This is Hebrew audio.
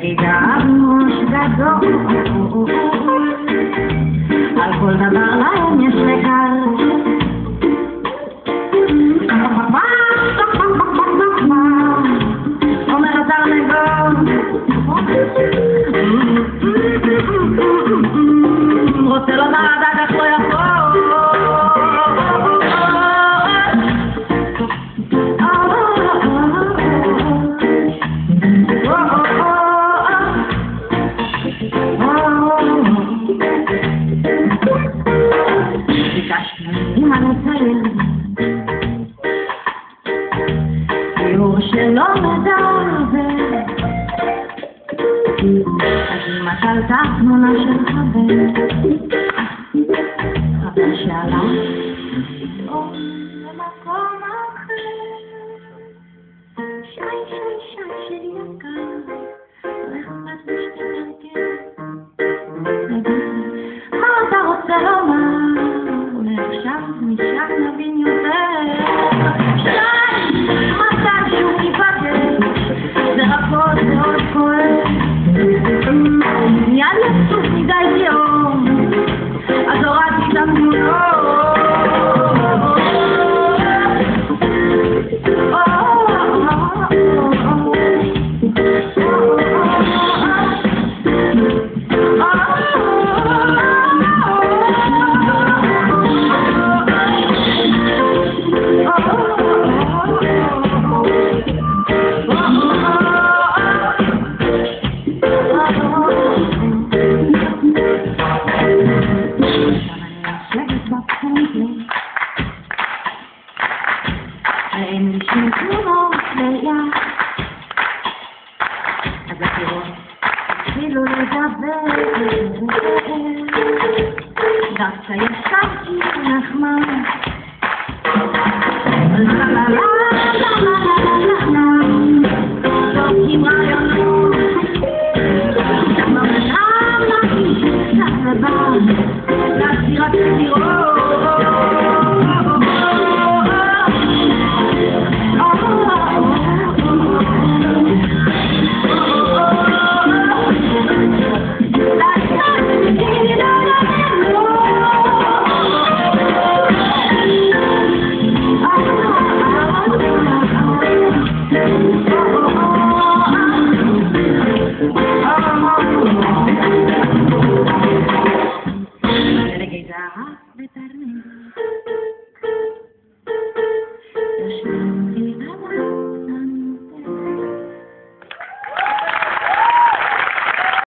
ירידה ראש גדול, על כל דבר להם יש לקל. אומר התרנגול, רוצה לומר הדג אך לא יכול. אם אני צעיר ציור שלא מדבר, אז אם אתה עלתה תמונה של חבר שהלך פתאום למקום אחר, שי שלי יקר, הולך קצת משתתף, מה אתה רוצה לומר? עכשיו משם נבין יותר. שי, מתי שהוא ניפגש, זה רבות מאוד כואב, מיד יצוף מדי יום, אז הורדתי את התמונות. אין לי שום תמונות ליד, אז הקירות התחילו לדבר, דווקא ישבתי נחמד.